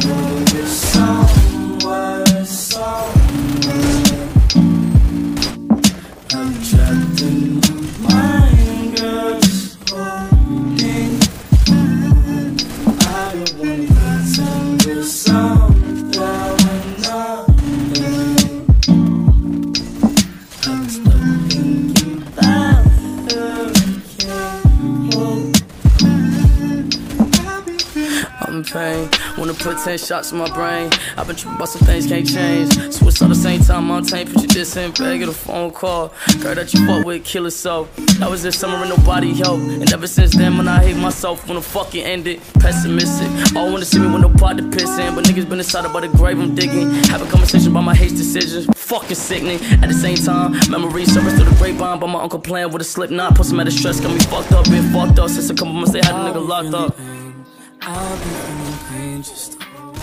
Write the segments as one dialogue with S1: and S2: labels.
S1: I'm in pain, wanna put 10 shots in my brain. I've been tripping about some things can't change. Switch all the same time, I'm tamed. Put your diss in bag, get a phone call. Girl that you fuck with, kill herself. That was this summer and nobody helped. And ever since then, when I hate myself, wanna fucking end it. Pessimistic, all wanna see me with no pot to piss in. But niggas been inside about the grave I'm digging. Having conversation about my hate decisions, fucking sickening. At the same time, memories surface through the grapevine. But my uncle playing with a slip knot. Put some out of stress, got me fucked up, been fucked up. Since a couple months they had a nigga locked up.
S2: I'll be feeling pain just to hold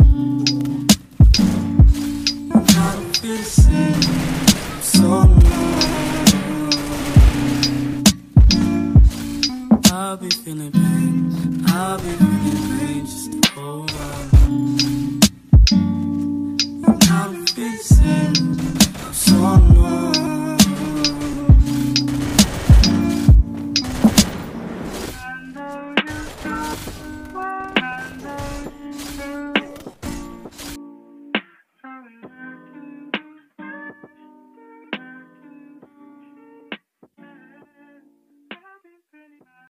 S2: I don't feel the same, I'm so alone. I'll be feeling pain, I'll be feeling pain just to hold on.